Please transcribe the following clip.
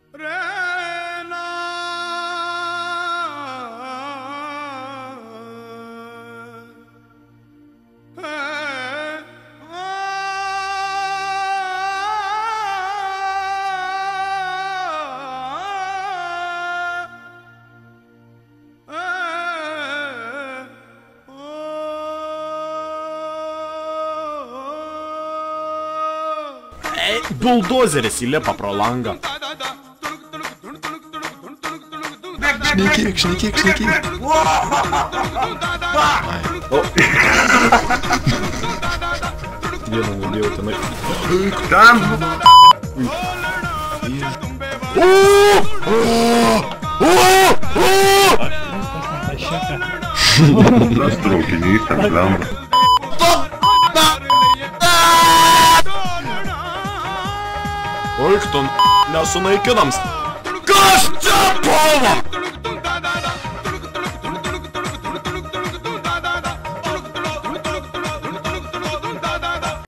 Buldozeris įlipa pro langą. Šnekėk. Vieną nudėjau tenai. Tam! Tas traukinys ten lenda. Oik tu nesunaikinams. Kas čia buvo?